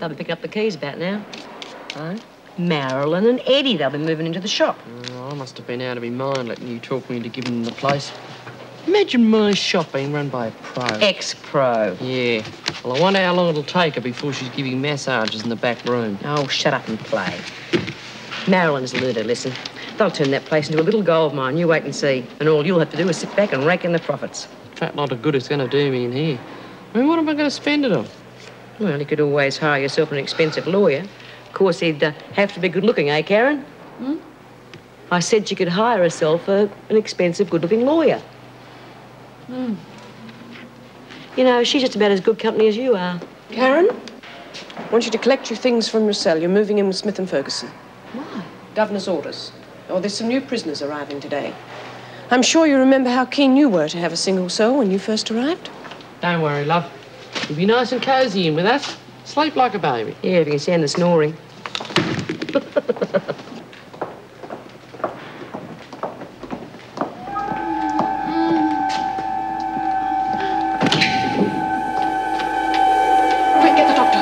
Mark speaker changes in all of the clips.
Speaker 1: They'll be picking up the keys about now. Oh? Marilyn and Eddie, they'll be moving into the shop.
Speaker 2: Oh, I must have been out of my mind letting you talk me into giving them the place. Imagine my shop being run by a pro.
Speaker 1: Ex-pro.
Speaker 2: Yeah. Well, I wonder how long it'll take her before she's giving massages in the back room.
Speaker 1: Oh, shut up and play. Marilyn's learned her lesson. They'll turn that place into a little gold mine. You wait and see. And all you'll have to do is sit back and rake in the profits.
Speaker 2: Fat lot of good it's going to do me in here. I mean, what am I going to spend it on?
Speaker 1: Well, you could always hire yourself an expensive lawyer. Of course, he'd have to be good-looking, eh, Karen? Hmm? I said she could hire herself an expensive, good-looking lawyer. Hmm. You know, she's just about as good company as you are.
Speaker 3: Karen, I want you to collect your things from your cell. You're moving in with Smith and Ferguson.
Speaker 1: Why?
Speaker 3: Governor's orders. Oh, there's some new prisoners arriving today. I'm sure you remember how keen you were to have a single cell when you first arrived.
Speaker 2: Don't worry, love. You'll be nice and cosy in with us. Sleep like a baby.
Speaker 1: Yeah, if you can stand the snoring.
Speaker 3: Quick, get the doctor.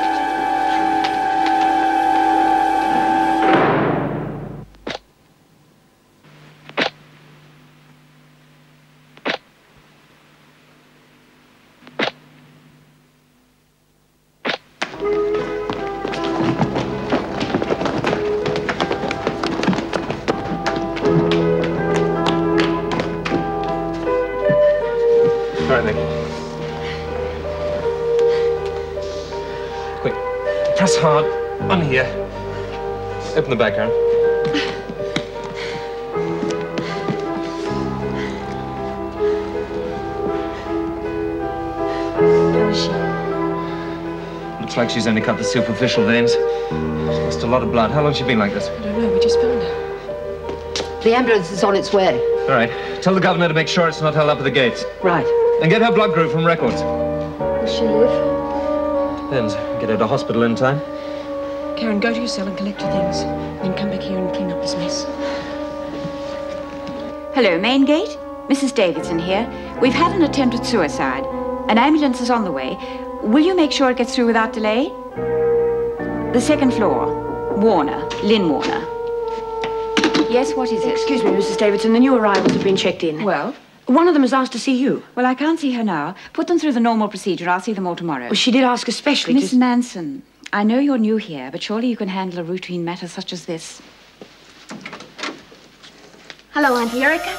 Speaker 4: Press hard. On here. Open the back, Karen.
Speaker 5: How is she?
Speaker 4: Looks like she's only cut the superficial veins. She's lost a lot of blood. How long's she been like this?
Speaker 3: I don't know. We just found her.
Speaker 5: The ambulance is on its way.
Speaker 4: All right. Tell the governor to make sure it's not held up at the gates.
Speaker 5: Right.
Speaker 4: And get her blood group from records.
Speaker 5: Will she live?
Speaker 4: Depends. Get her to hospital in time.
Speaker 3: Karen, go to your cell and collect your things. Then come back here and clean up this mess.
Speaker 6: Hello, main gate. Mrs. Davidson here. We've had an attempted suicide. An ambulance is on the way. Will you make sure it gets through without delay? The second floor. Warner. Lynn Warner. Yes, what is it?
Speaker 5: Excuse me, Mrs. Davidson. The new arrivals have been checked in.
Speaker 6: Well?
Speaker 5: One of them has asked to see you.
Speaker 6: Well, I can't see her now. Put them through the normal procedure. I'll see them all tomorrow.
Speaker 5: Well, she did ask especially
Speaker 6: Miss Manson, I know you're new here, but surely you can handle a routine matter such as this.
Speaker 7: Hello, Auntie Erica.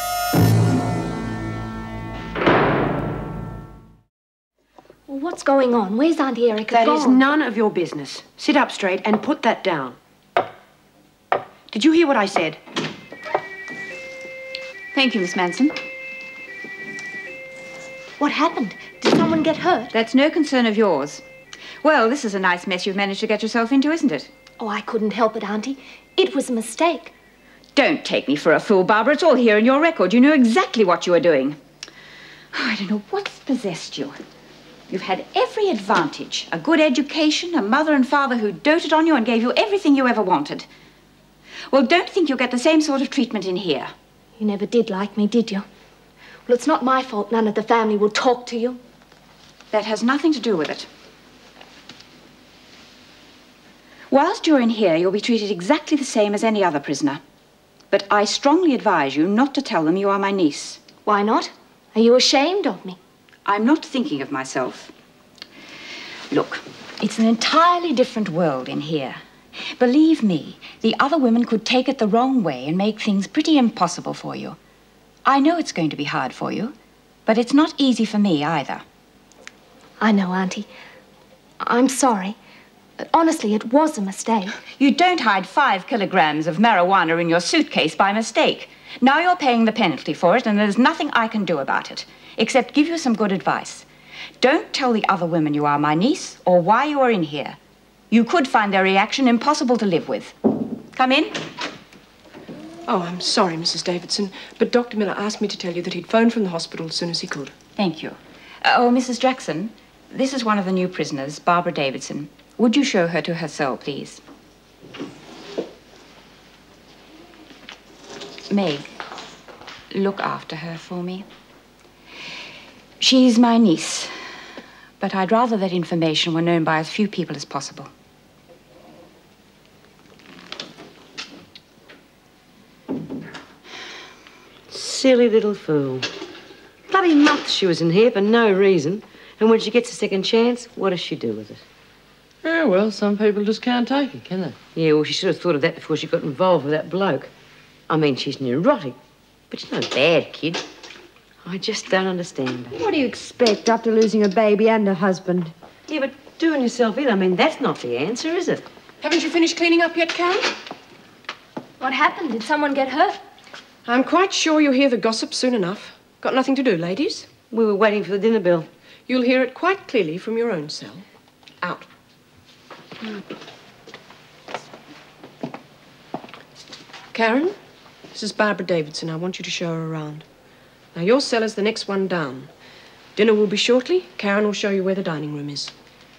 Speaker 7: Well, what's going on? Where's Auntie Erica
Speaker 5: That
Speaker 7: gone?
Speaker 5: is none of your business. Sit up straight and put that down. Did you hear what I said?
Speaker 6: Thank you, Miss Manson.
Speaker 7: What happened? Did someone get hurt?
Speaker 6: That's no concern of yours. Well, this is a nice mess you've managed to get yourself into, isn't it?
Speaker 7: Oh, I couldn't help it, Auntie. It was a mistake.
Speaker 6: Don't take me for a fool, Barbara. It's all here in your record. You knew exactly what you were doing. Oh, I don't know what's possessed you. You've had every advantage. A good education, a mother and father who doted on you and gave you everything you ever wanted. Well, don't think you'll get the same sort of treatment in here.
Speaker 7: You never did like me, did you? Well, it's not my fault none of the family will talk to you.
Speaker 6: That has nothing to do with it. Whilst you're in here, you'll be treated exactly the same as any other prisoner. But I strongly advise you not to tell them you are my niece.
Speaker 7: Why not? Are you ashamed of me?
Speaker 6: I'm not thinking of myself. Look, it's an entirely different world in here. Believe me, the other women could take it the wrong way and make things pretty impossible for you. I know it's going to be hard for you, but it's not easy for me either.
Speaker 7: I know, Auntie. I'm sorry. Honestly, it was a mistake.
Speaker 6: You don't hide 5 kilograms of marijuana in your suitcase by mistake. Now you're paying the penalty for it, and there's nothing I can do about it, except give you some good advice. Don't tell the other women you are my niece or why you are in here. You could find their reaction impossible to live with. Come in.
Speaker 3: Oh, I'm sorry, Mrs. Davidson, but Dr. Miller asked me to tell you that he'd phone from the hospital as soon as he could.
Speaker 6: Thank you. Oh, Mrs. Jackson, this is one of the new prisoners, Barbara Davidson. Would you show her to her cell, please? Meg, look after her for me. She's my niece, But I'd rather that information were known by as few people as possible.
Speaker 1: Silly little fool. Bloody month she was in here for no reason. And when she gets a second chance, what does she do with it?
Speaker 2: Yeah, well, some people just can't take it, can they?
Speaker 1: Yeah, well, she should have thought of that before she got involved with that bloke. I mean, she's neurotic, but she's not a bad kid. I just don't understand her.
Speaker 5: What do you expect after losing a baby and a husband?
Speaker 1: Yeah, but doing yourself in, I mean, that's not the answer, is it?
Speaker 3: Haven't you finished cleaning up yet, Karen?
Speaker 7: What happened? Did someone get hurt?
Speaker 3: I'm quite sure you'll hear the gossip soon enough. Got nothing to do, ladies?
Speaker 1: We were waiting for the dinner bell.
Speaker 3: You'll hear it quite clearly from your own cell. Out. Karen, this is Barbara Davidson. I want you to show her around. Now, your cell is the next one down. Dinner will be shortly. Karen will show you where the dining room is.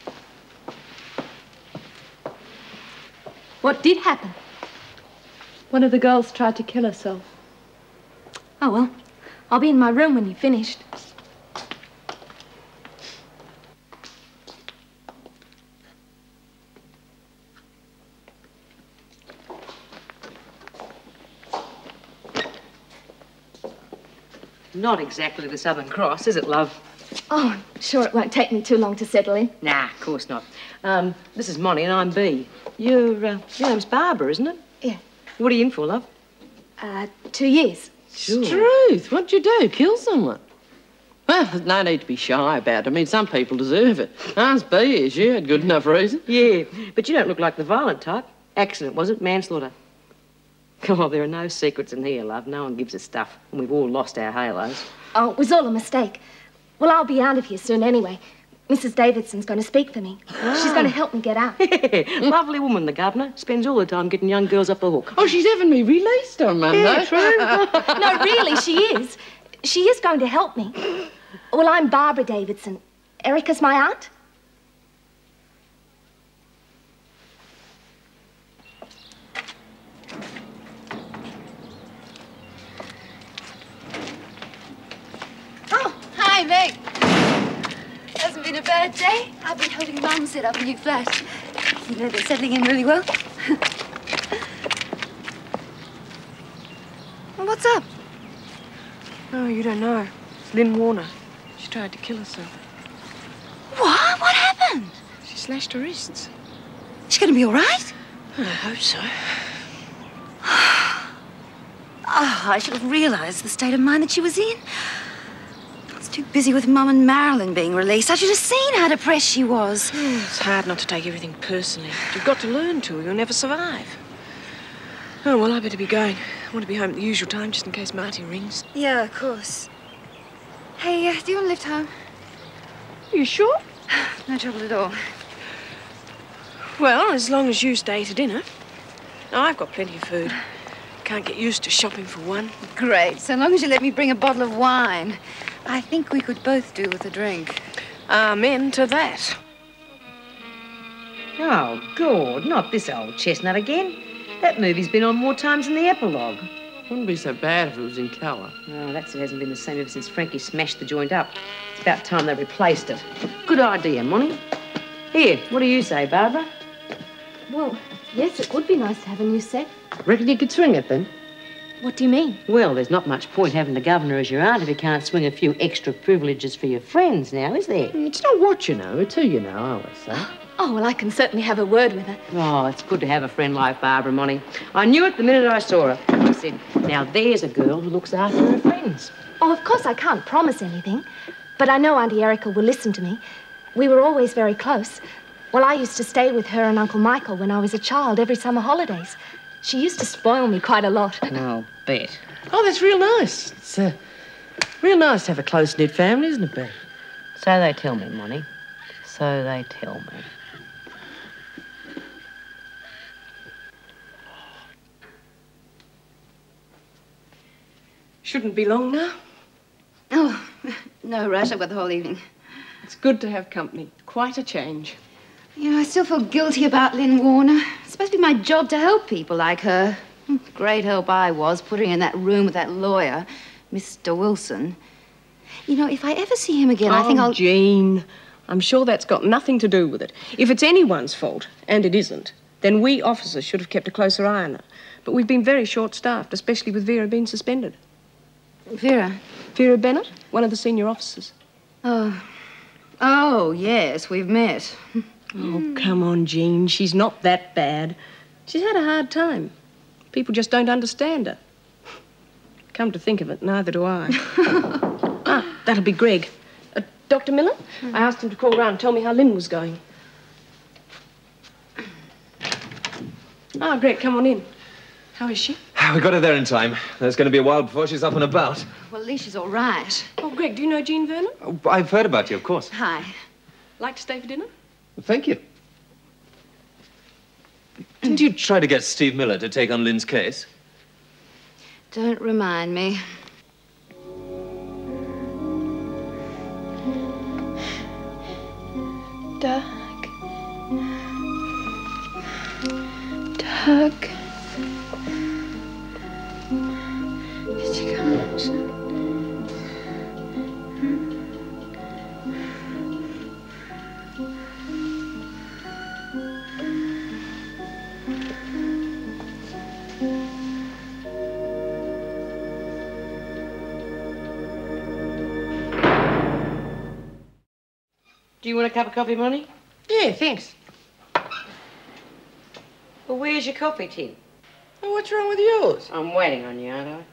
Speaker 7: What did happen?
Speaker 5: One of the girls tried to kill herself.
Speaker 7: Oh, well, I'll be in my room when you've finished.
Speaker 1: Not exactly the Southern Cross, is it, love?
Speaker 7: Oh, I'm sure it won't take me too long to settle in.
Speaker 1: Nah, of course not. This is Monty and I'm Bea. Your name's Barbara, isn't it?
Speaker 7: Yeah.
Speaker 1: What are you in for, love?
Speaker 7: 2 years.
Speaker 1: Sure.
Speaker 2: Truth, what'd you do? Kill someone? Well, there's no need to be shy about it. I mean, some people deserve it. Ask Bea, she had good enough reason.
Speaker 1: Yeah, but you don't look like the violent type. Accident, was it? Manslaughter? Oh, there are no secrets in here, love. No one gives us stuff. And we've all lost our halos.
Speaker 7: Oh, it was all a mistake. Well, I'll be out of here soon anyway. Mrs. Davidson's going to speak for me. She's going to help me get out.
Speaker 1: Lovely woman, the governor. Spends all the time getting young girls off the hook.
Speaker 2: Oh, she's having me released on Monday.
Speaker 1: Yeah, true.
Speaker 7: No, really, she is. She is going to help me. Well, I'm Barbara Davidson. Erica's my aunt.
Speaker 8: Oh, hi, Meg. Hasn't been a bad day. I've been helping Mum set up a new flat. You know, they're settling in really well. Well, what's up?
Speaker 3: Oh, you don't know. It's Lynn Warner. She tried to kill herself.
Speaker 8: What? What happened?
Speaker 3: She slashed her wrists.
Speaker 8: She's going to be all right?
Speaker 3: I hope so.
Speaker 8: Oh, I should have realised the state of mind that she was in. I was too busy with Mum and Marilyn being released. I should have seen how depressed she was.
Speaker 3: It's hard not to take everything personally. You've got to learn to, or you'll never survive. Oh, well, I better be going. I want to be home at the usual time, just in case Marty rings.
Speaker 8: Yeah, of course. Hey, do you want to lift home?
Speaker 3: Are you sure?
Speaker 8: No trouble at all.
Speaker 3: Well, as long as you stay to dinner. I've got plenty of food. Can't get used to shopping for one.
Speaker 8: Great, so long as you let me bring a bottle of wine. I think we could both do with a drink.
Speaker 3: Amen to that.
Speaker 1: Oh, God, not this old chestnut again. That movie's been on more times than the epilogue.
Speaker 2: Wouldn't be so bad if it was in colour.
Speaker 1: Oh, that hasn't been the same ever since Franky smashed the joint up. It's about time they replaced it. Good idea, Monty. Here, what do you say, Barbara?
Speaker 7: Well, yes, it would be nice to have a new set.
Speaker 2: Reckon you could swing it, then?
Speaker 7: What do you mean?
Speaker 1: Well, there's not much point having the governor as your aunt if you can't swing a few extra privileges for your friends now, is there?
Speaker 2: It's not what you know, it's who you know, I always say.
Speaker 7: Oh, well, I can certainly have a word with her.
Speaker 1: Oh, it's good to have a friend like Barbara, Monty. I knew it the minute I saw her. I said, now there's a girl who looks after her friends.
Speaker 7: Oh, of course, I can't promise anything. But I know Auntie Erica will listen to me. We were always very close. Well, I used to stay with her and Uncle Michael when I was a child every summer holidays. She used to spoil me quite a lot.
Speaker 1: Oh, bet.
Speaker 2: Oh, that's real nice. It's real nice to have a close-knit family, isn't it, Bea?
Speaker 1: So they tell me, Monty. So they tell me.
Speaker 3: Shouldn't be long now.
Speaker 8: Oh, no rush. I've got the whole evening.
Speaker 3: It's good to have company. Quite a change.
Speaker 8: You know, I still feel guilty about Lynn Warner. It's supposed to be my job to help people like her. Great help I was, putting her in that room with that lawyer, Mr. Wilson. You know, if I ever see him again, I think I'll...
Speaker 3: Jean, I'm sure that's got nothing to do with it. If it's anyone's fault, and it isn't, then we officers should have kept a closer eye on her. But we've been very short-staffed, especially with Vera being suspended.
Speaker 5: Vera?
Speaker 3: Vera Bennett, one of the senior officers.
Speaker 5: Oh, yes, we've met.
Speaker 3: Oh, come on, Jean. She's not that bad. She's had a hard time. People just don't understand her. Come to think of it, neither do I. That'll be Greg. Dr. Miller? I asked him to call round and tell me how Lynn was going. Greg, come on in. How is she?
Speaker 4: We got her there in time. There's going to be a while before she's up and about.
Speaker 5: Well, at least she's all right.
Speaker 3: Oh, Greg, do you know Jean Vernon?
Speaker 4: Oh, I've heard about you, of course.
Speaker 5: Hi.
Speaker 3: Like to stay for dinner?
Speaker 4: Thank you. Didn't you try to get Steve Miller to take on Lynn's case?
Speaker 5: Don't remind me.
Speaker 8: Doug. Doug. Did you come?
Speaker 1: Do you want a cup of coffee, Monty?
Speaker 2: Yeah, thanks.
Speaker 1: Well, where's your coffee tin?
Speaker 2: Oh, what's wrong with yours?
Speaker 1: I'm waiting on you, aren't I?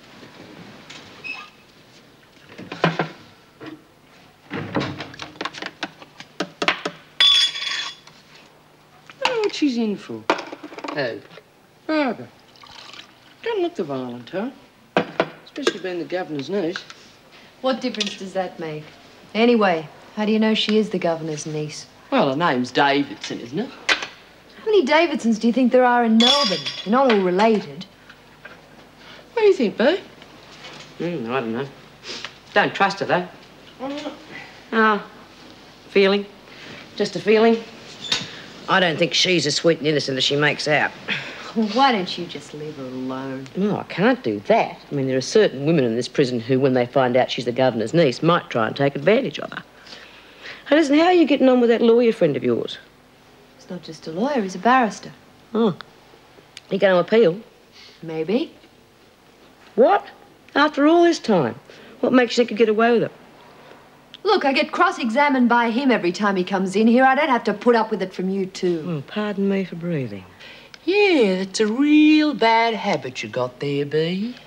Speaker 2: I don't know what she's in for.
Speaker 1: Who?
Speaker 2: Barbara. Doesn't look the violent, huh? Especially being the governor's niece.
Speaker 5: What difference does that make? Anyway, how do you know she is the governor's niece?
Speaker 2: Well, her name's Davidson, isn't it?
Speaker 5: How many Davidsons do you think there are in Melbourne? They're not all related.
Speaker 2: What do you think, Boo?
Speaker 1: I don't know. Don't trust her, though. Oh, feeling. Just a feeling. I don't think she's as sweet and innocent as she makes out.
Speaker 5: Why don't you just leave her alone?
Speaker 1: No, I can't do that. I mean, there are certain women in this prison who, when they find out she's the governor's niece, might try and take advantage of her. Hey, listen, how are you getting on with that lawyer friend of yours?
Speaker 5: He's not just a lawyer, he's a barrister.
Speaker 1: Oh. You going to appeal?
Speaker 5: Maybe.
Speaker 1: What? After all this time? What makes you think you get away with it?
Speaker 5: Look, I get cross-examined by him every time he comes in here. I don't have to put up with it from you two.
Speaker 1: Oh, pardon me for breathing.
Speaker 2: Yeah, that's a real bad habit you got there, Bee.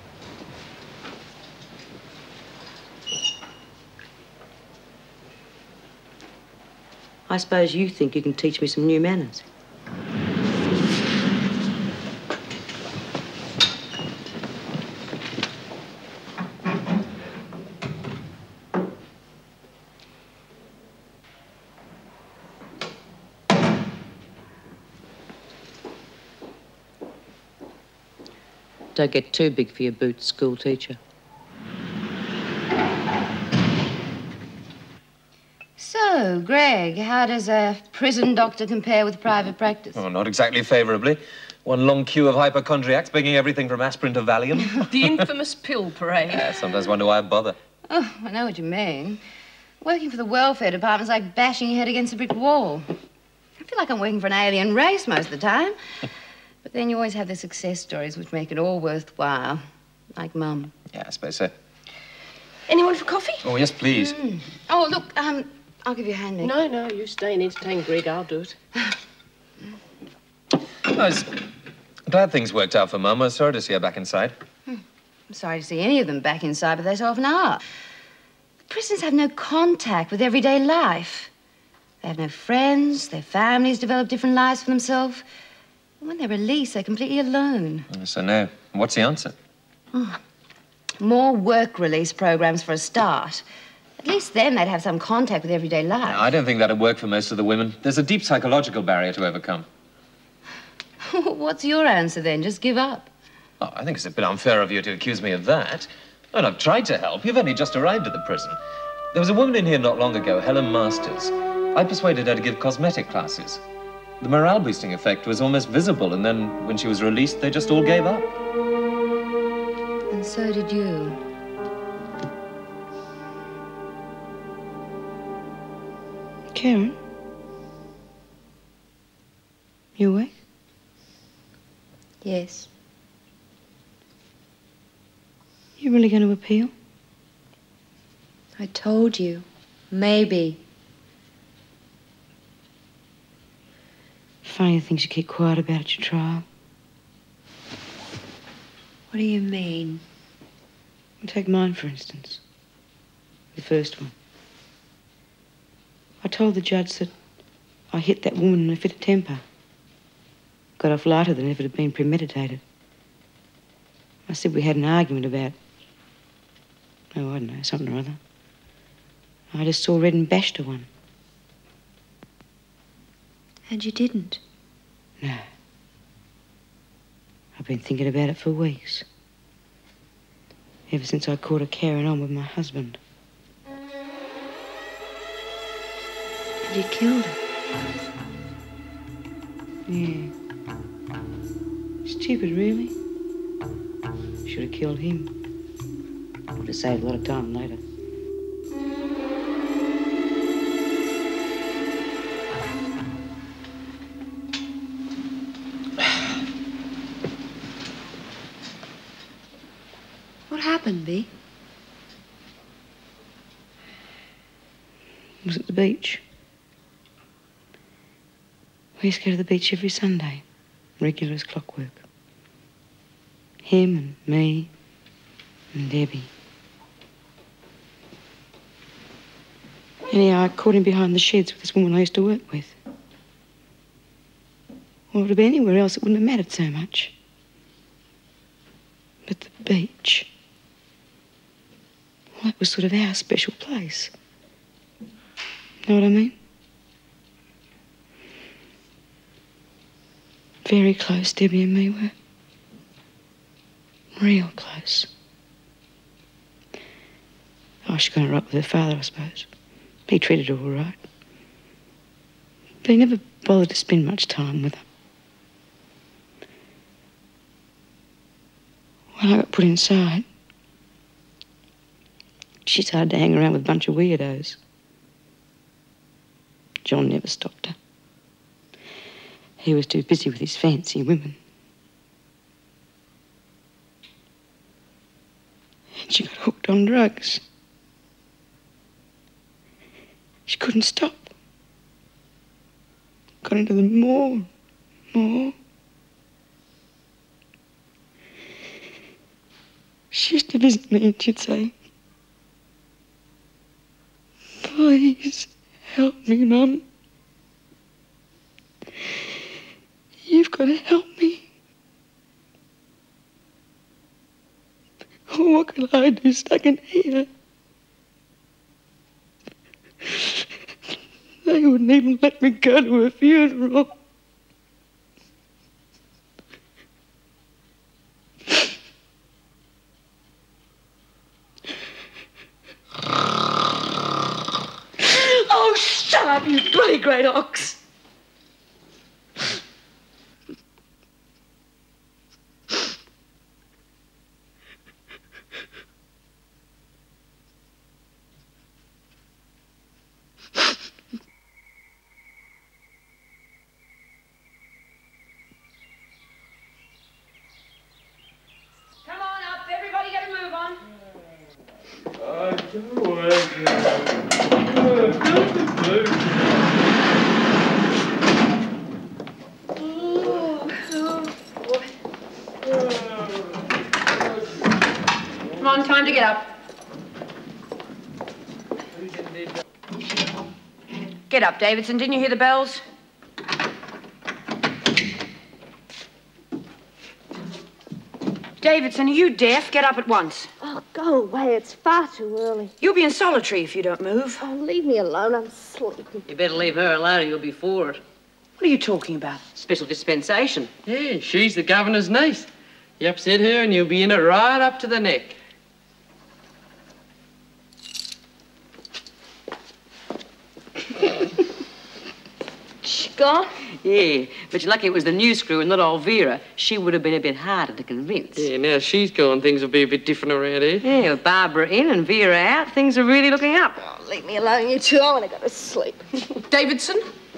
Speaker 1: I suppose you think you can teach me some new manners. Don't get too big for your boots, school teacher.
Speaker 5: So, Greg, how does a prison doctor compare with private practice?
Speaker 4: Oh, not exactly favourably. One long queue of hypochondriacs begging everything from aspirin to Valium.
Speaker 3: The infamous pill parade.
Speaker 4: Yeah, sometimes wonder why I bother.
Speaker 5: Oh, I know what you mean. Working for the welfare department's like bashing your head against a brick wall. I feel like I'm working for an alien race most of the time. But then you always have the success stories which make it all worthwhile. Like Mum.
Speaker 4: Yeah, I suppose so.
Speaker 3: Anyone for coffee?
Speaker 4: Oh, yes, please.
Speaker 5: Oh, look, I'll give you a hand, Nick.
Speaker 3: No, you stay and entertain Greg. I'll do it.
Speaker 4: I was glad things worked out for Mum. I was sorry to see her back inside.
Speaker 5: I'm sorry to see any of them back inside, but they so often are. The prisoners have no contact with everyday life. They have no friends. Their families develop different lives for themselves. And when they're released, they're completely alone.
Speaker 4: So no. What's the answer?
Speaker 5: More work release programs for a start. At least then they'd have some contact with everyday life.
Speaker 4: I don't think that'd work for most of the women. There's a deep psychological barrier to overcome.
Speaker 5: What's your answer then? Just give up?
Speaker 4: Oh, I think it's a bit unfair of you to accuse me of that. And I've tried to help. You've only just arrived at the prison. There was a woman in here not long ago, Helen Masters. I persuaded her to give cosmetic classes. The morale-boosting effect was almost visible, and then when she was released, they just all gave up.
Speaker 5: And so did you.
Speaker 1: Karen? You awake?
Speaker 5: Yes.
Speaker 1: You really going to appeal?
Speaker 5: I told you. Maybe.
Speaker 1: Funny the things you keep quiet about at your trial.
Speaker 5: What do you mean?
Speaker 1: Take mine, for instance. The first one. I told the judge that I hit that woman in a fit of temper. Got off lighter than if it had been premeditated. I said we had an argument about, oh, I don't know, something or other. I just saw red and bashed her one.
Speaker 5: And you didn't?
Speaker 1: No. I've been thinking about it for weeks. Ever since I caught her carrying on with my husband.
Speaker 5: And you killed her?
Speaker 1: Yeah. Stupid, really. Should have killed him. Would have saved a lot of time later.
Speaker 5: What happened, Bea?
Speaker 1: It was at the beach. We used to go to the beach every Sunday, regular as clockwork. Him and me and Debbie. Anyhow, I caught him behind the sheds with this woman I used to work with. Well, if it had been anywhere else, it wouldn't have mattered so much. But the beach, well, that was sort of our special place. Know what I mean? Very close, Debbie and me were. Real close. Oh, she got her up with her father, I suppose. He treated her all right. But he never bothered to spend much time with her. When I got put inside, she started to hang around with a bunch of weirdos. John never stopped her. He was too busy with his fancy women. And she got hooked on drugs. She couldn't stop. Got into them more. She used to visit me and she'd say, "Please help me, Mum. You've got to help me. What can I do stuck in here?" They wouldn't even let me go to her funeral. Oh, shut up, you bloody great ox.
Speaker 3: Come on, time to get up. Get up, Davidson. Didn't you hear the bells? Davidson, are you deaf? Get up at once.
Speaker 7: Oh, go away. It's far too early.
Speaker 3: You'll be in solitary if you don't move.
Speaker 7: Oh, leave me alone. I'm sleepy.
Speaker 2: You better leave her alone or you'll be forward.
Speaker 3: What are you talking about?
Speaker 2: Special dispensation. Yeah, she's the governor's niece. You upset her and you'll be in it right up to the neck.
Speaker 7: She gone?
Speaker 2: Yeah, but you're lucky it was the new screw and not old Vera. She would have been a bit harder to convince. Yeah, now she's gone, things will be a bit different around here. Yeah, with Barbara in and Vera out, things are really looking up.
Speaker 7: Oh, leave me alone, you two. I want to go to sleep.
Speaker 3: Davidson.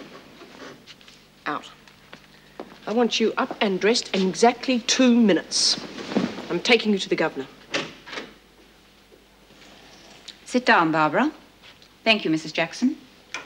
Speaker 3: Out. I want you up and dressed in exactly 2 minutes. I'm taking you to the governor.
Speaker 6: Sit down, Barbara. Thank you, Mrs. Jackson.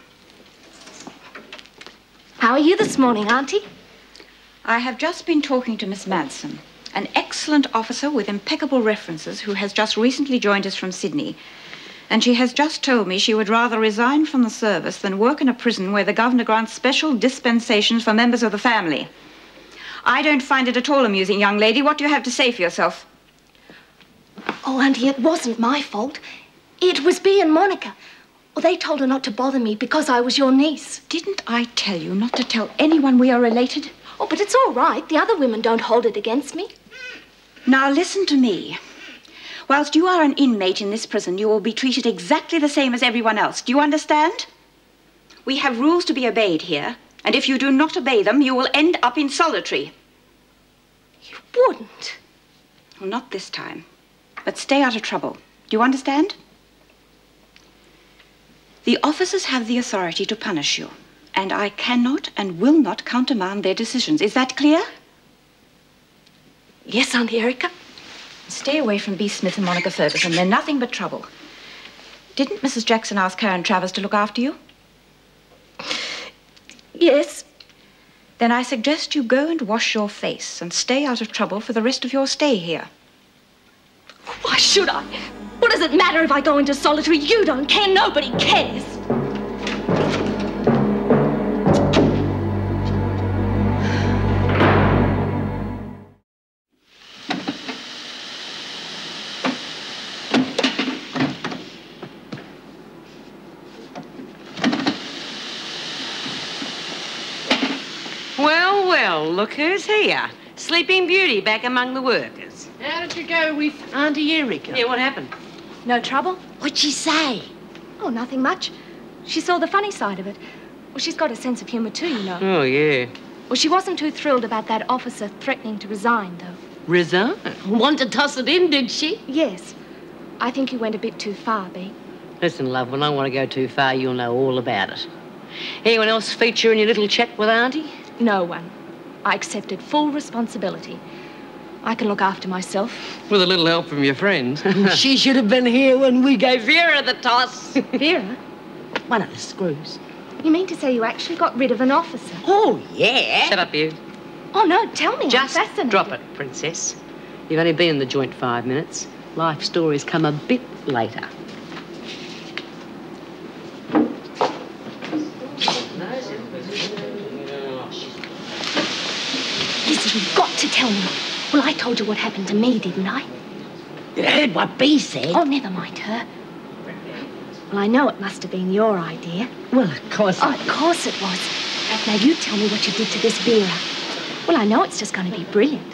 Speaker 7: How are you this morning, Auntie?
Speaker 6: I have just been talking to Miss Manson, an excellent officer with impeccable references who has just recently joined us from Sydney. And she has just told me she would rather resign from the service than work in a prison where the governor grants special dispensations for members of the family. I don't find it at all amusing, young lady. What do you have to say for yourself?
Speaker 7: Oh, Auntie, it wasn't my fault. It was Bea and Monica. Well, they told her not to bother me because I was your niece.
Speaker 6: Didn't I tell you not to tell anyone we are related?
Speaker 7: Oh, but it's all right. The other women don't hold it against me.
Speaker 6: Now, listen to me. Whilst you are an inmate in this prison, you will be treated exactly the same as everyone else. Do you understand? We have rules to be obeyed here, and if you do not obey them, you will end up in solitary.
Speaker 7: You wouldn't.
Speaker 6: Well, not this time. But stay out of trouble. Do you understand? The officers have the authority to punish you, and I cannot and will not countermand their decisions. Is that clear?
Speaker 7: Yes, Auntie Erica.
Speaker 6: Stay away from B. Smith and Monica Ferguson. They're nothing but trouble. Didn't Mrs. Jackson ask her and Travers to look after you?
Speaker 7: Yes.
Speaker 6: Then I suggest you go and wash your face and stay out of trouble for the rest of your stay here.
Speaker 7: Why should I? What does it matter if I go into solitary? You don't care. Nobody cares.
Speaker 1: Well, look who's here. Sleeping Beauty back among the workers.
Speaker 2: How did you go with Auntie Erica?
Speaker 1: Yeah, what happened?
Speaker 7: No trouble?
Speaker 2: What'd she say?
Speaker 7: Oh, nothing much. She saw the funny side of it. Well, she's got a sense of humour too, you know.
Speaker 1: Oh, yeah.
Speaker 7: Well, she wasn't too thrilled about that officer threatening to resign, though.
Speaker 2: Resign? Want to toss it in, did she?
Speaker 7: Yes. I think he went a bit too far, Bea.
Speaker 1: Listen, love, when I want to go too far, you'll know all about it. Anyone else feature in your little chat with Auntie?
Speaker 7: No one. I accepted full responsibility. I can look after myself.
Speaker 2: With a little help from your friends. She should have been here when we gave Vera the toss.
Speaker 7: Vera?
Speaker 2: One of the screws.
Speaker 7: You mean to say you actually got rid of an officer?
Speaker 2: Oh, yeah.
Speaker 1: Shut up, you.
Speaker 7: Oh, no, tell me.
Speaker 1: Just
Speaker 7: I'm fascinated.
Speaker 1: drop it, Princess. You've only been in the joint 5 minutes. Life stories come a bit later.
Speaker 7: Lizzie, you've got to tell me. Well, I told you what happened to me, didn't I?
Speaker 2: You heard what Bea said?
Speaker 7: Oh, never mind her. Well, I know it must have been your idea.
Speaker 2: Well, of course.
Speaker 7: Oh, of course it was. Now, you tell me what you did to this Vera. Well, I know it's just going to be brilliant.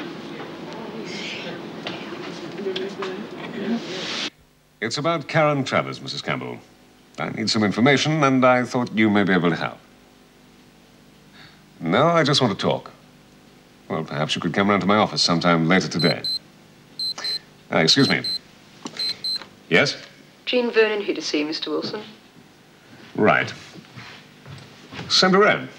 Speaker 9: It's about Karen Travers, Mrs. Campbell. I need some information, and I thought you may be able to help. No, I just want to talk. Well, perhaps you could come round to my office sometime later today. Excuse me. Yes?
Speaker 3: Jean Vernon here to see Mr. Wilson.
Speaker 9: Right. Send her in.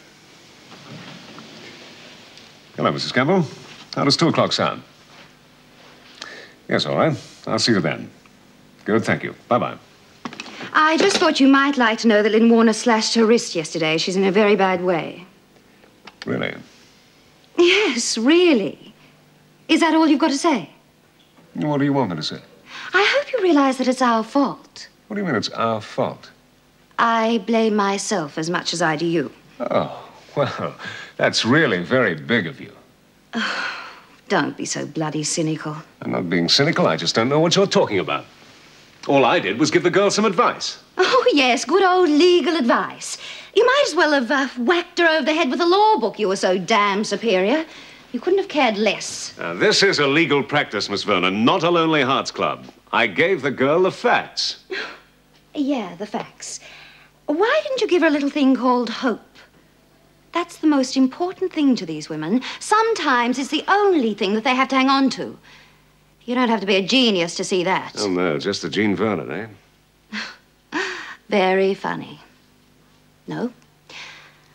Speaker 9: Hello, Mrs. Campbell. How does 2 o'clock sound? Yes, all right. I'll see you then. Good, thank you. Bye-bye.
Speaker 5: I just thought you might like to know that Lynn Warner slashed her wrist yesterday. She's in a very bad way.
Speaker 9: Really?
Speaker 5: Yes, really. Is that all you've got to say?
Speaker 9: What do you want me to say?
Speaker 5: I hope you realize that it's our fault.
Speaker 9: What do you mean it's our fault?
Speaker 5: I blame myself as much as I do you.
Speaker 9: Oh, well, that's really very big of you.
Speaker 5: Don't be so bloody cynical.
Speaker 9: I'm not being cynical. I just don't know what you're talking about. All I did was give the girl some advice.
Speaker 5: Oh, yes, good old legal advice. You might as well have whacked her over the head with a law book. You were so damn superior. You couldn't have cared less.
Speaker 9: This is a legal practice, Miss Vernon, not a Lonely Hearts Club. I gave the girl the facts.
Speaker 5: Yeah, the facts. Why didn't you give her a little thing called hope? That's the most important thing to these women. Sometimes it's the only thing that they have to hang on to. You don't have to be a genius to see that.
Speaker 9: Oh, no, just a Jean Vernon, eh?
Speaker 5: Very funny. No,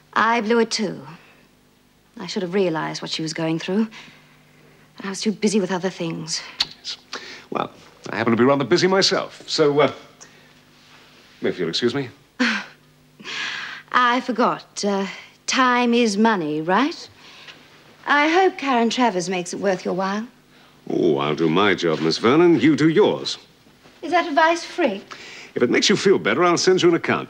Speaker 5: I blew it too. I should have realized what she was going through. But I was too busy with other things.
Speaker 9: Yes. Well, I happen to be rather busy myself, so, if you'll excuse me.
Speaker 5: I forgot. Time is money, right? I hope Karen Travers makes it worth your while.
Speaker 9: Oh, I'll do my job, Miss Vernon. You do yours.
Speaker 5: Is that advice free?
Speaker 9: If it makes you feel better, I'll send you an account.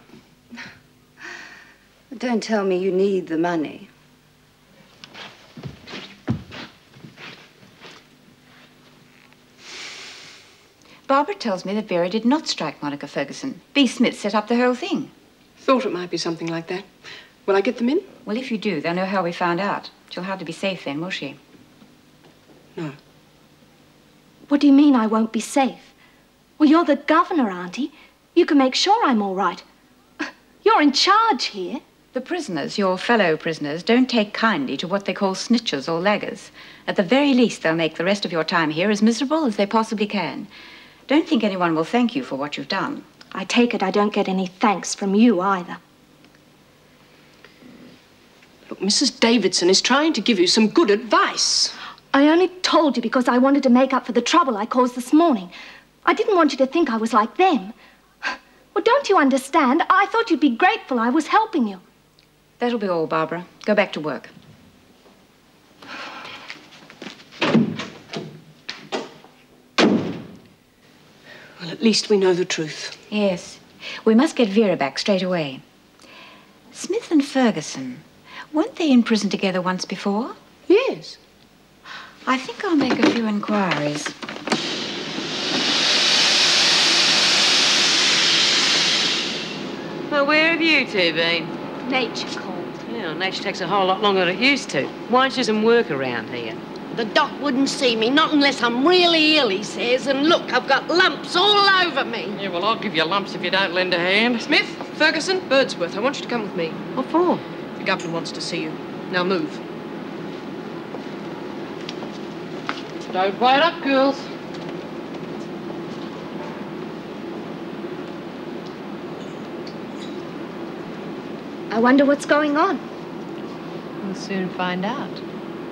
Speaker 5: Don't tell me you need the money.
Speaker 6: Barbara tells me that Vera did not strike Monica Ferguson. B. Smith set up the whole thing.
Speaker 3: Thought it might be something like that. Will I get them in?
Speaker 6: Well, if you do, they'll know how we found out. She'll hardly be safe then, will she?
Speaker 3: No.
Speaker 7: What do you mean I won't be safe? Well, you're the governor, Auntie. You can make sure I'm all right. You're in charge here.
Speaker 6: The prisoners, your fellow prisoners, don't take kindly to what they call snitchers or laggers. At the very least, they'll make the rest of your time here as miserable as they possibly can. Don't think anyone will thank you for what you've done.
Speaker 7: I take it I don't get any thanks from you either.
Speaker 3: Look, Mrs. Davidson is trying to give you some good advice.
Speaker 7: I only told you because I wanted to make up for the trouble I caused this morning. I didn't want you to think I was like them. Well, don't you understand? I thought you'd be grateful I was helping you.
Speaker 6: That'll be all, Barbara. Go back to work.
Speaker 3: Well, at least we know the truth.
Speaker 6: Yes. We must get Vera back straight away. Smith and Ferguson, weren't they in prison together once before?
Speaker 3: Yes.
Speaker 6: I think I'll make a few inquiries.
Speaker 1: Well, where have you two been?
Speaker 7: Nature called.
Speaker 1: Yeah, nature takes a whole lot longer than it used to. Why don't you do some work around here?
Speaker 10: The doc wouldn't see me, not unless I'm really ill, he says. And look, I've got lumps all over me.
Speaker 2: Yeah, well, I'll give you lumps if you don't lend a hand.
Speaker 3: Smith, Ferguson, Birdsworth, I want you to come with me.
Speaker 1: What for?
Speaker 3: The governor wants to see you. Now move.
Speaker 2: Don't play it up, girls.
Speaker 7: I wonder what's going on.
Speaker 1: We'll soon find out.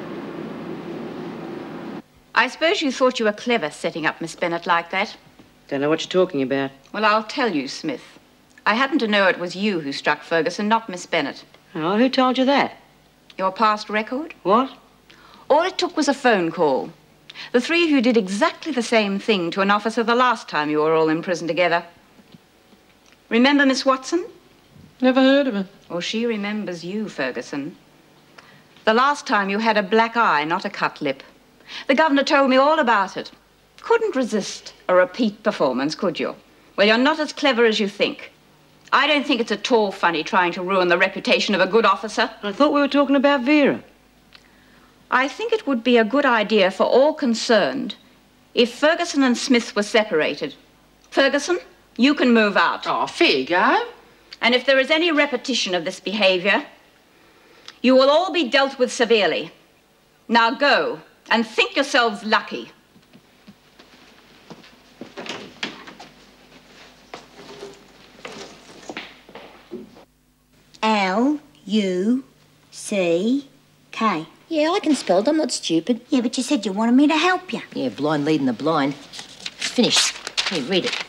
Speaker 6: I suppose you thought you were clever setting up Miss Bennett like that.
Speaker 1: Don't know what you're talking about.
Speaker 6: Well, I'll tell you, Smith. I happen to know it was you who struck Ferguson, not Miss Bennett.
Speaker 1: Oh, who told you that?
Speaker 6: Your past record?
Speaker 1: What?
Speaker 6: All it took was a phone call. The three of you did exactly the same thing to an officer the last time you were all in prison together. Remember Miss Watson?
Speaker 2: Never heard of her.
Speaker 6: Well, she remembers you, Ferguson. The last time you had a black eye, not a cut lip. The governor told me all about it. Couldn't resist a repeat performance, could you? Well, you're not as clever as you think. I don't think it's at all funny trying to ruin the reputation of a good officer.
Speaker 1: I thought we were talking about Vera.
Speaker 6: I think it would be a good idea for all concerned if Ferguson and Smith were separated. Ferguson, you can move out.
Speaker 2: Oh, fair you go.
Speaker 6: And if there is any repetition of this behavior, you will all be dealt with severely. Now go and think yourselves lucky.
Speaker 11: L-U-C-K.
Speaker 12: Yeah, I can spell it. I'm not stupid.
Speaker 11: Yeah, but you said you wanted me to help you.
Speaker 12: Yeah, blind leading the blind. It's finished. Here, read it.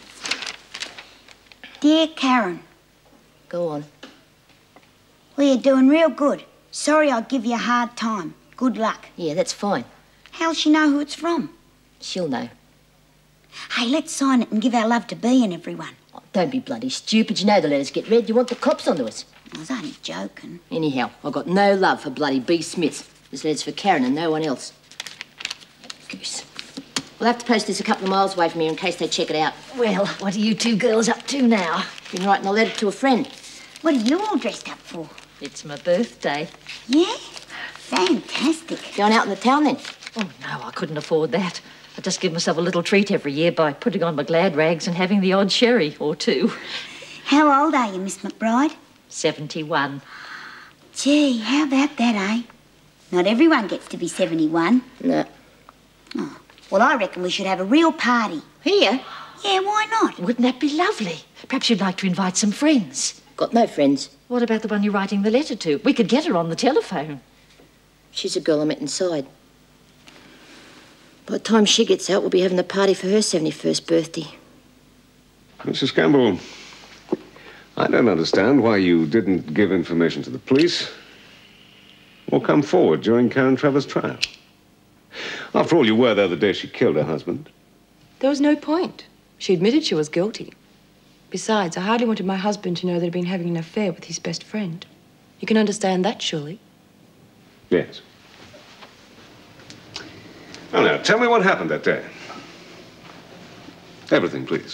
Speaker 11: Dear Karen.
Speaker 12: Go on.
Speaker 11: Well, you're doing real good. Sorry I'll give you a hard time. Good luck.
Speaker 12: Yeah, that's fine.
Speaker 11: How'll she know who it's from?
Speaker 12: She'll know.
Speaker 11: Hey, let's sign it and give our love to Bea and everyone.
Speaker 12: Oh, don't be bloody stupid. You know the letters get read. You want the cops onto us.
Speaker 11: I was only joking.
Speaker 12: Anyhow, I've got no love for bloody B. Smith. This letter's for Karen and no one else. Goose. We'll have to post this a couple of miles away from here in case they check it out.
Speaker 10: Well, what are you two girls up to now?
Speaker 12: Been writing a letter to a friend.
Speaker 11: What are you all dressed up for?
Speaker 10: It's my birthday.
Speaker 11: Yeah? Fantastic.
Speaker 12: Going out in the town then?
Speaker 10: Oh, no, I couldn't afford that. I just give myself a little treat every year by putting on my glad rags and having the odd sherry or two.
Speaker 11: How old are you, Miss McBride?
Speaker 10: 71.
Speaker 11: Gee, how about that, eh? Not everyone gets to be 71.
Speaker 12: No.
Speaker 11: Oh, well, I reckon we should have a real party.
Speaker 12: Here?
Speaker 11: Yeah, why not?
Speaker 10: Wouldn't that be lovely? Perhaps you'd like to invite some friends.
Speaker 12: Got no friends.
Speaker 10: What about the one you're writing the letter to? We could get her on the telephone.
Speaker 12: She's a girl I met inside. By the time she gets out, we'll be having the party for her 71st birthday.
Speaker 9: Mrs. Campbell, I don't understand why you didn't give information to the police or come forward during Karen Travers' trial. After all, you were there the day she killed her husband.
Speaker 3: There was no point. She admitted she was guilty. Besides, I hardly wanted my husband to know that I'd been having an affair with his best friend. You can understand that, surely?
Speaker 9: Yes. Well, now, tell me what happened that day. Everything, please.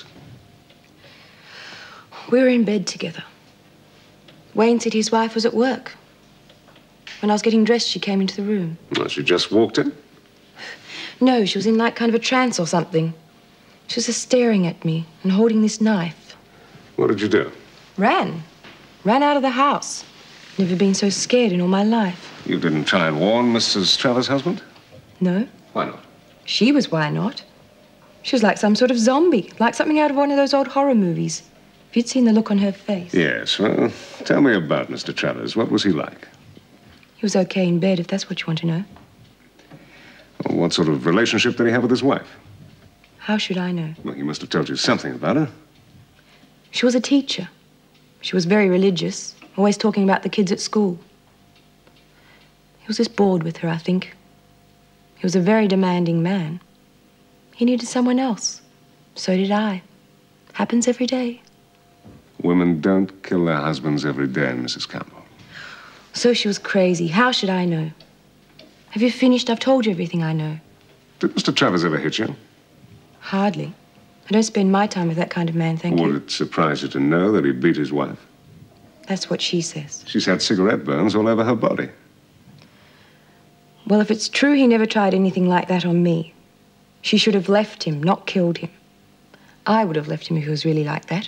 Speaker 3: We were in bed together. Wayne said his wife was at work. When I was getting dressed, she came into the room.
Speaker 9: Well, she just walked in?
Speaker 3: No, she was in like kind of a trance or something. She was just staring at me and holding this knife.
Speaker 9: What did you do?
Speaker 3: Ran out of the house. Never been so scared in all my life.
Speaker 9: You didn't try and warn Mrs. Travers' husband?
Speaker 3: No.
Speaker 9: Why not?
Speaker 3: She was why not. She was like some sort of zombie, like something out of one of those old horror movies. If you'd seen the look on her face.
Speaker 9: Yes, well, tell me about Mr. Travers. What was he like?
Speaker 3: He was okay in bed, if that's what you want to know.
Speaker 9: Well, what sort of relationship did he have with his wife?
Speaker 3: How should I know?
Speaker 9: Well, he must have told you something about her.
Speaker 3: She was a teacher. She was very religious, always talking about the kids at school. He was just bored with her, I think. He was a very demanding man. He needed someone else. So did I. Happens every day.
Speaker 9: Women don't kill their husbands every day, Mrs. Campbell.
Speaker 3: So she was crazy. How should I know? Have you finished? I've told you everything I know.
Speaker 9: Did Mr. Travers ever hit you?
Speaker 3: Hardly. I don't spend my time with that kind of man, thank you.
Speaker 9: Would it surprise you to know that he beat his wife?
Speaker 3: That's what she says.
Speaker 9: She's had cigarette burns all over her body.
Speaker 3: Well, if it's true he never tried anything like that on me, she should have left him, not killed him. I would have left him if he was really like that.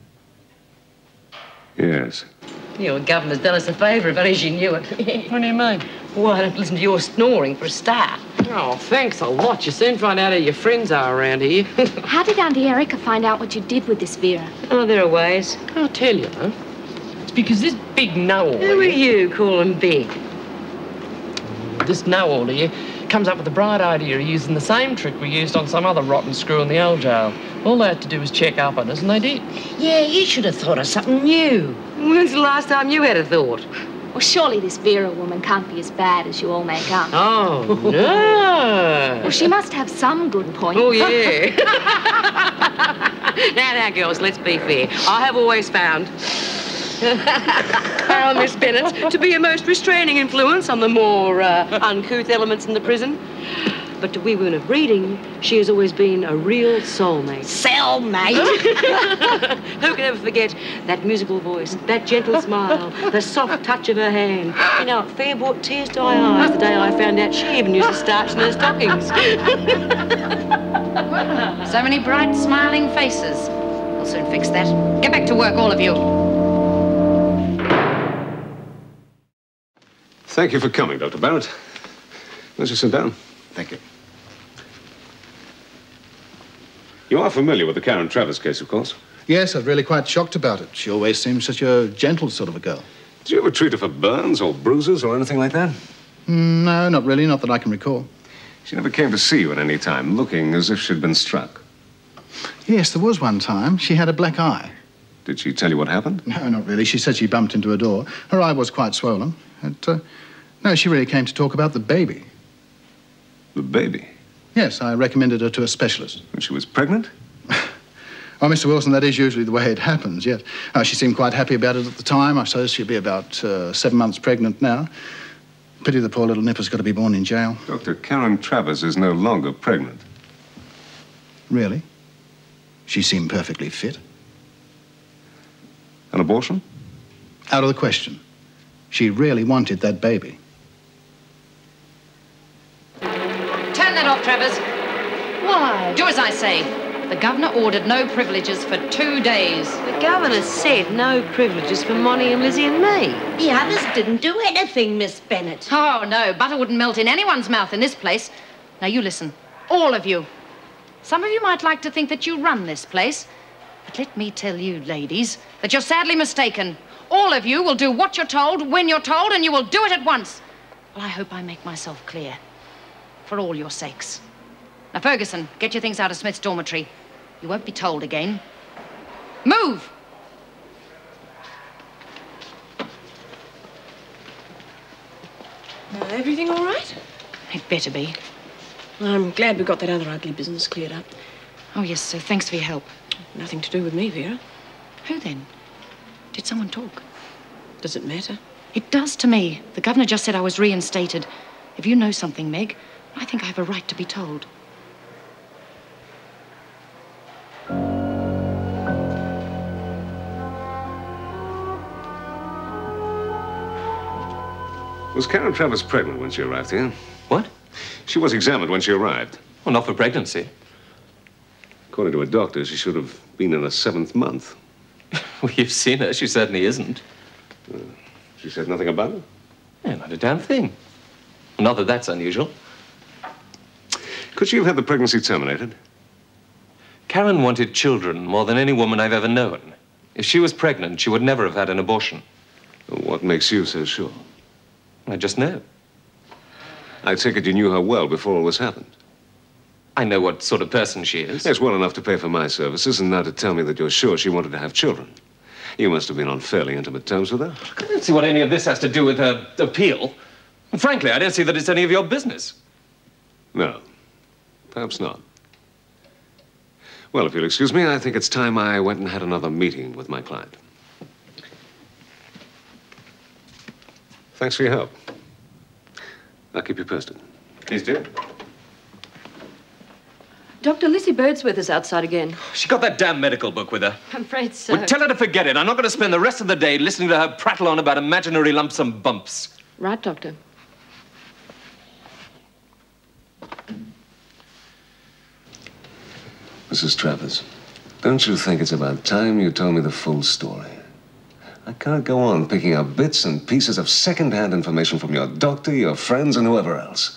Speaker 9: Yes.
Speaker 1: Your governor's done us a favour, if only she knew it.
Speaker 2: What do you mean?
Speaker 1: Well, I don't listen to your snoring for a start.
Speaker 2: Oh, thanks a lot. You soon find out who your friends are around here.
Speaker 7: How did Auntie Erica find out what you did with this Vera?
Speaker 1: Oh, there are ways.
Speaker 2: I'll tell you, huh? It's because this big know-all...
Speaker 1: Who are you calling big?
Speaker 2: This know-all here comes up with the bright idea of using the same trick we used on some other rotten screw in the old jail. All they had to do was check up on us, and they did.
Speaker 10: Yeah, you should have thought of something new.
Speaker 1: When's the last time you had a thought?
Speaker 7: Well, surely this Vera woman can't be as bad as you all make up.
Speaker 1: Oh, no.
Speaker 7: Well, she must have some good points.
Speaker 1: Oh, yeah. Now, girls, let's be fair. I have always found our Miss Bennett to be a most restraining influence on the more uncouth elements in the prison. But to we women of breeding, she has always been a real soulmate.
Speaker 10: Cellmate?
Speaker 1: Who can ever forget that musical voice, that gentle smile, the soft touch of her hand? You know, it fair brought tears to my eyes the day I found out she even uses starch in her stockings.
Speaker 5: So many bright, smiling faces. We'll soon fix that. Get back to work, all of you.
Speaker 9: Thank you for coming, Dr. Barrett. Won't you sit down?
Speaker 13: Thank you.
Speaker 9: You are familiar with the Karen Travers case, of course?
Speaker 13: Yes, I was really quite shocked about it. She always seemed such a gentle sort of a girl.
Speaker 9: Did you ever treat her for burns or bruises or anything like that?
Speaker 13: No, not really, not that I can recall.
Speaker 9: She never came to see you at any time, looking as if she'd been struck.
Speaker 13: Yes, there was one time. She had a black eye.
Speaker 9: Did she tell you what happened?
Speaker 13: No, not really. She said she bumped into a door. Her eye was quite swollen. No, she really came to talk about the baby.
Speaker 9: The baby?
Speaker 13: Yes, I recommended her to a specialist.
Speaker 9: When she was pregnant?
Speaker 13: Oh, Mr. Wilson, that is usually the way it happens, yes. She seemed quite happy about it at the time. I suppose she'll be about 7 months pregnant now. Pity the poor little nipper's got to be born in jail.
Speaker 9: Dr. Karen Travers is no longer pregnant.
Speaker 13: Really? She seemed perfectly fit.
Speaker 9: An abortion?
Speaker 13: Out of the question. She really wanted that baby.
Speaker 5: Turn that off, Travers.
Speaker 7: Why?
Speaker 5: Do as I say. The governor ordered no privileges for 2 days.
Speaker 1: The governor said no privileges for Monty and Lizzie and me.
Speaker 10: The others didn't do anything, Miss Bennett.
Speaker 5: Oh, no. Butter wouldn't melt in anyone's mouth in this place. Now, you listen. All of you. Some of you might like to think that you run this place.
Speaker 14: But let me tell you, ladies, that you're sadly mistaken. All of you will do what you're told, when you're told, and you will do it at once. Well, I hope I make myself clear. For all your sakes. Now, Ferguson, get your things out of Smith's dormitory. You won't be told again. Move!
Speaker 3: Everything all right?
Speaker 14: It better be.
Speaker 3: I'm glad we got that other ugly business cleared up.
Speaker 14: Oh, yes, sir. Thanks for your help.
Speaker 3: Nothing to do with me, Vera.
Speaker 14: Who then? Did someone talk?
Speaker 3: Does it matter?
Speaker 14: It does to me. The governor just said I was reinstated. If you know something, Meg, I think I have a right to be told.
Speaker 9: Was Karen Travers pregnant when she arrived here?
Speaker 4: What?
Speaker 9: She was examined when she arrived.
Speaker 4: Well, not for pregnancy.
Speaker 9: According to a doctor, she should have been in her 7th month.
Speaker 4: Well, you've seen her. She certainly isn't.
Speaker 9: She said nothing about it?
Speaker 4: Yeah, not a damn thing. Not that that's unusual.
Speaker 9: Could she have had the pregnancy terminated?
Speaker 4: Karen wanted children more than any woman I've ever known. If she was pregnant, she would never have had an abortion.
Speaker 9: What makes you so sure?
Speaker 4: I just know.
Speaker 9: I take it you knew her well before all this happened.
Speaker 4: I know what sort of person she is.
Speaker 9: Yes, well enough to pay for my services, and now to tell me that you're sure she wanted to have children. You must have been on fairly intimate terms with her.
Speaker 4: I don't see what any of this has to do with her appeal. And frankly, I don't see that it's any of your business.
Speaker 9: No, perhaps not. Well, if you'll excuse me, I think it's time I went and had another meeting with my client. Thanks for your help. I'll keep you posted.
Speaker 4: Please do.
Speaker 15: Dr. Lizzie Birdsworth is outside again.
Speaker 4: She got that damn medical book with her.
Speaker 15: I'm afraid so.
Speaker 4: Well, tell her to forget it. I'm not going to spend the rest of the day listening to her prattle on about imaginary lumps and bumps.
Speaker 15: Right, Doctor.
Speaker 9: Mrs. Travers, don't you think it's about time you told me the full story? I can't go on picking up bits and pieces of second-hand information from your doctor, your friends, and whoever else.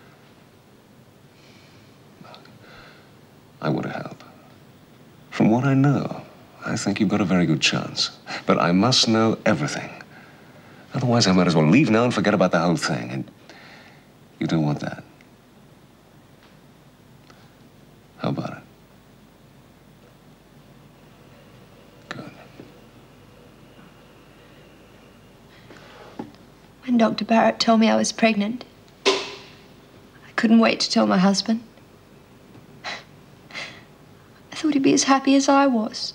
Speaker 9: I want to help. From what I know, I think you've got a very good chance. But I must know everything. Otherwise, I might as well leave now and forget about the whole thing. And you don't want that. How about it?
Speaker 8: When Dr. Barrett told me I was pregnant, I couldn't wait to tell my husband. I thought he'd be as happy as I was.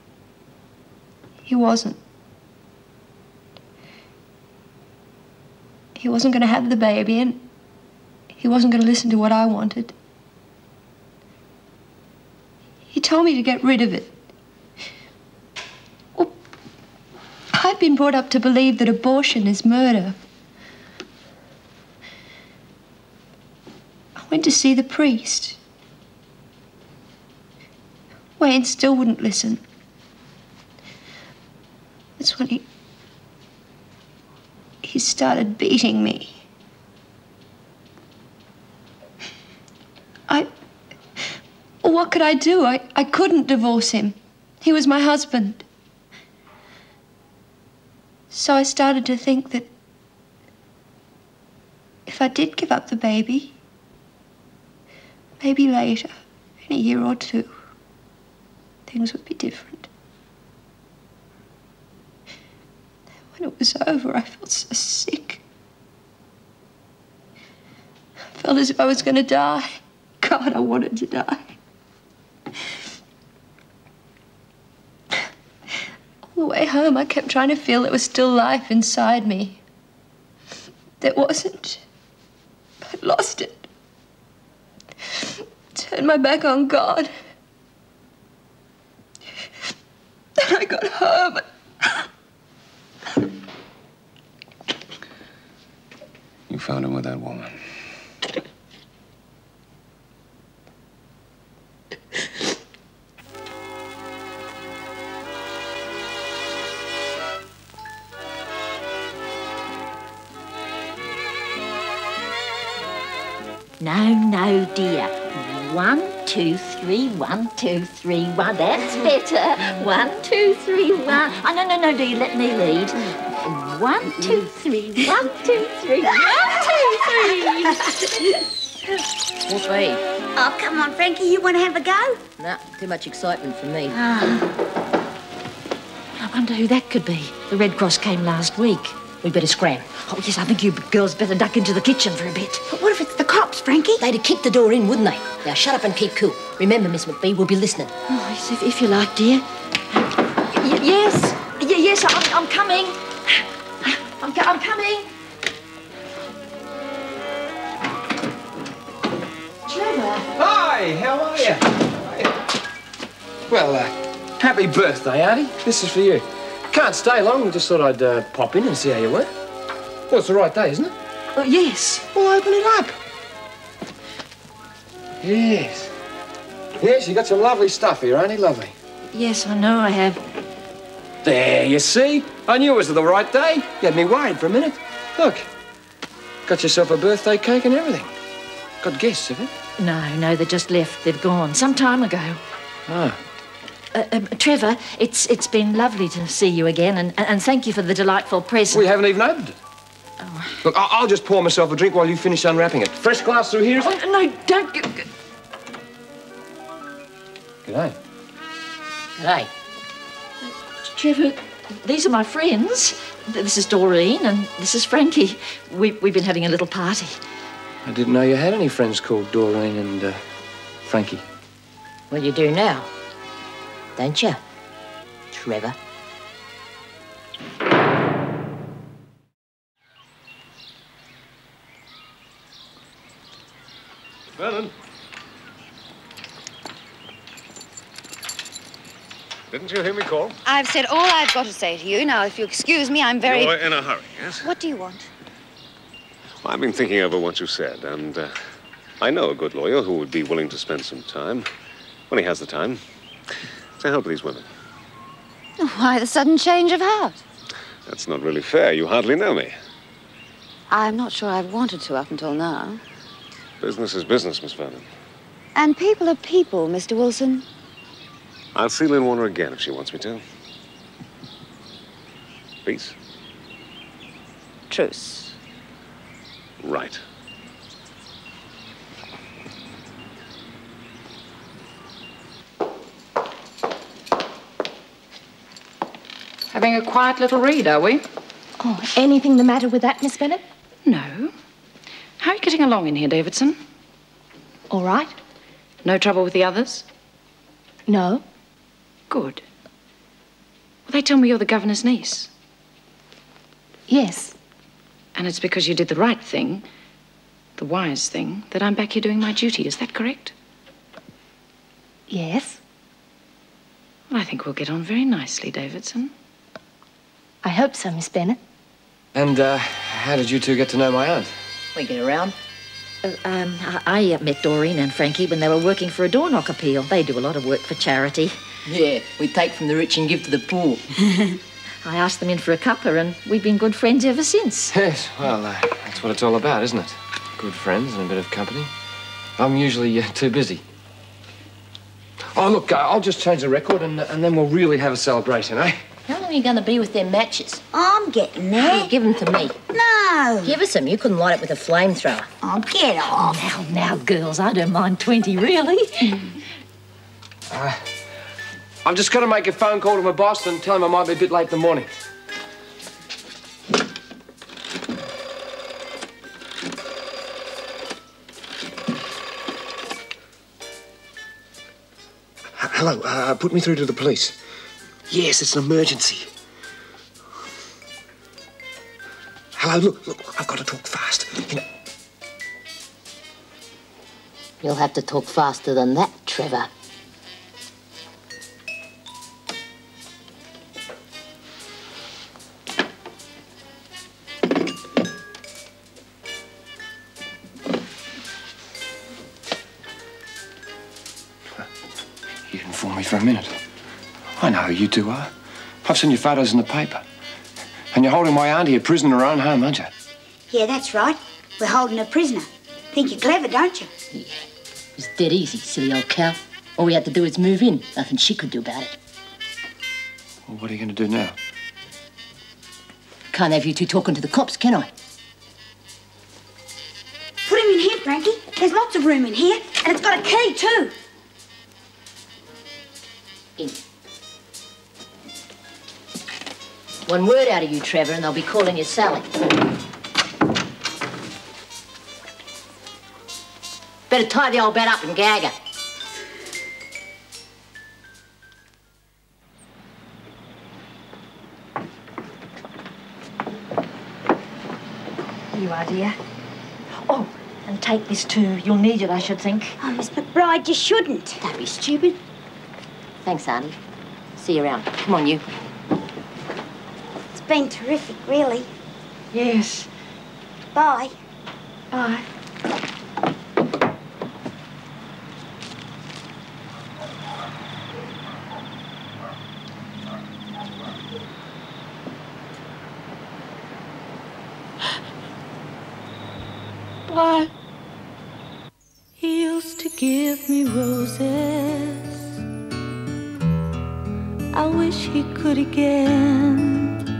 Speaker 8: He wasn't. He wasn't going to have the baby, and he wasn't going to listen to what I wanted. He told me to get rid of it. Well, I've been brought up to believe that abortion is murder. I went to see the priest. Wayne still wouldn't listen. That's when he started beating me. Well, what could I do? I couldn't divorce him. He was my husband. So I started to think that if I did give up the baby, maybe later, in a year or two, things would be different. When it was over, I felt so sick. I felt as if I was going to die. God, I wanted to die. All the way home, I kept trying to feel there was still life inside me. There wasn't. I'd lost it. Turned my back on God. Then I got home.
Speaker 9: You found him with that woman.
Speaker 10: No, no, dear. 1, 2, 3, 1, 2, 3, 1. That's better. 1, 2, 3, 1. Oh, no, do you let me lead? 1, 2, 3, 1, 2, 3, 1, 2, 3.
Speaker 12: What's me?
Speaker 11: Oh, come on, Franky, you want to have a go?
Speaker 12: Nah, too much excitement for me.
Speaker 10: I wonder who that could be. The Red Cross came last week.
Speaker 12: We better scram.
Speaker 10: Oh, yes, I think you girls better duck into the kitchen for a bit.
Speaker 11: But what if it's the cops, Franky?
Speaker 12: They'd have kicked the door in, wouldn't they? Now, shut up and keep cool. Remember, Miss McBee, we'll be listening.
Speaker 10: Oh, yes, if you like, dear. Yes, I'm coming. I'm coming. Trevor.
Speaker 16: Hi, how are you? Well, happy birthday, Auntie. This is for you. Can't stay long. I just thought I'd pop in and see how you were. Well, it's the right day, isn't it?
Speaker 10: Oh, yes.
Speaker 16: Well, open it up. Yes. Yes, you got some lovely stuff here, Auntie. Lovely.
Speaker 10: Yes, I know I have.
Speaker 16: There, you see? I knew it was the right day. You had me worried for a minute. Look, got yourself a birthday cake and everything. Got guests, have you?
Speaker 10: No, they just left. They've gone some time ago.
Speaker 16: Oh.
Speaker 10: Trevor, it's been lovely to see you again, and thank you for the delightful present.
Speaker 16: We haven't even opened it. Oh. Look, I'll just pour myself a drink while you finish unwrapping it. Fresh glass through here, is it?
Speaker 10: No, don't.
Speaker 16: G'day.
Speaker 12: G'day.
Speaker 10: Trevor, these are my friends. This is Doreen, and this is Franky. We've been having a little party.
Speaker 16: I didn't know you had any friends called Doreen and Franky.
Speaker 12: Well, you do now. Don't you, Trevor?
Speaker 9: Vernon. Didn't you hear me call?
Speaker 8: I've said all I've got to say to you. Now, if you excuse me, I'm very...
Speaker 9: You're in a hurry, yes?
Speaker 8: What do you want?
Speaker 9: Well, I've been thinking over what you said, and I know a good lawyer who would be willing to spend some time, when he has the time, to help these women.
Speaker 8: Why the sudden change of heart?
Speaker 9: That's not really fair. You hardly know me.
Speaker 8: I'm not sure I've wanted to up until now.
Speaker 9: Business is business, Miss Vernon.
Speaker 8: And people are people, Mr. Wilson.
Speaker 9: I'll see Lynn Warner again if she wants me to. Peace.
Speaker 8: Truce.
Speaker 9: Right.
Speaker 14: Having a quiet little read, are we?
Speaker 7: Oh, anything the matter with that, Miss Bennett?
Speaker 14: No. How are you getting along in here, Davidson?
Speaker 7: All right.
Speaker 14: No trouble with the others?
Speaker 7: No.
Speaker 14: Good. Well, they tell me you're the governor's niece.
Speaker 7: Yes.
Speaker 14: And it's because you did the right thing, the wise thing, that I'm back here doing my duty. Is that correct?
Speaker 7: Yes.
Speaker 14: Well, I think we'll get on very nicely, Davidson.
Speaker 7: I hope so, Miss Bennett.
Speaker 16: And how did you two get to know my aunt?
Speaker 12: We get around.
Speaker 10: I met Doreen and Franky when they were working for a door knock appeal. They do a lot of work for charity.
Speaker 12: Yeah, we take from the rich and give to the poor.
Speaker 10: I asked them in for a cuppa, and we've been good friends ever since.
Speaker 16: Yes, well, that's what it's all about, isn't it? Good friends and a bit of company. I'm usually too busy. Oh, look, I'll just change the record and then we'll really have a celebration, eh?
Speaker 12: How long are you going to be with them matches?
Speaker 11: I'm getting there.
Speaker 12: Give them to me.
Speaker 11: No.
Speaker 12: Give us some. You couldn't light it with a flamethrower.
Speaker 11: Oh, get off.
Speaker 10: Now, girls, I don't mind 20, really.
Speaker 16: I've just got to make a phone call to my boss and tell him I might be a bit late in the morning. Hello, put me through to the police. Yes, it's an emergency. Hello, look, I've got to talk fast. You know.
Speaker 12: You'll have to talk faster than that, Trevor.
Speaker 16: You didn't fool me for a minute. I know who you two are. I've seen your photos in the paper. And you're holding my auntie a prisoner in her own home, aren't you?
Speaker 11: Yeah, that's right. We're holding her prisoner. Think you're clever, don't you?
Speaker 12: was dead easy, silly old cow. All we had to do was move in. Nothing she could do about it.
Speaker 16: Well, what are you going to do now?
Speaker 12: Can't have you two talking to the cops, can I?
Speaker 11: Put him in here, Franky. There's lots of room in here, and it's got a key too.
Speaker 12: In. One word out of you, Trevor, and they'll be calling you Sally. Better tie the old bat up and gag her.
Speaker 10: Here you are, dear. Oh, and take this too. You'll need it, I should think.
Speaker 11: Oh, Miss McBride, you shouldn't.
Speaker 12: Don't be stupid. Thanks, Auntie. See you around. Come on, you.
Speaker 11: It's been terrific, really.
Speaker 10: Yes.
Speaker 11: Bye.
Speaker 10: Bye.
Speaker 17: Bye. He used to give me roses. I wish he could again.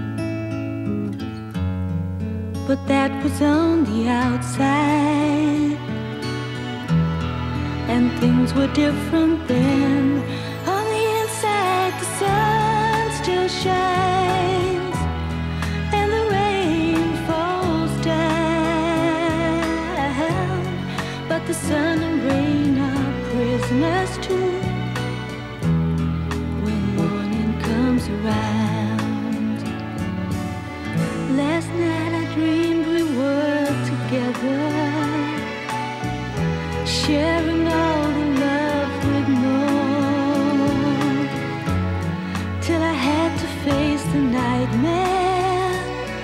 Speaker 17: But that was on the outside, and things were different then. On the inside, the sun still shines, and the rain falls down. But the sun and rain are prisoners too when morning comes around. Last night I dreamed we were together, sharing all the love we'd known, till I had to face the nightmare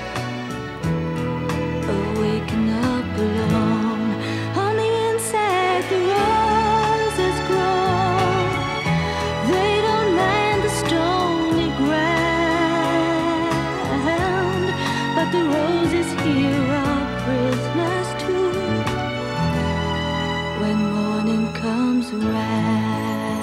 Speaker 17: of waking up alone. On the inside the roses grow, they don't mind the stony ground, but the roses here are prisoners too when morning comes around.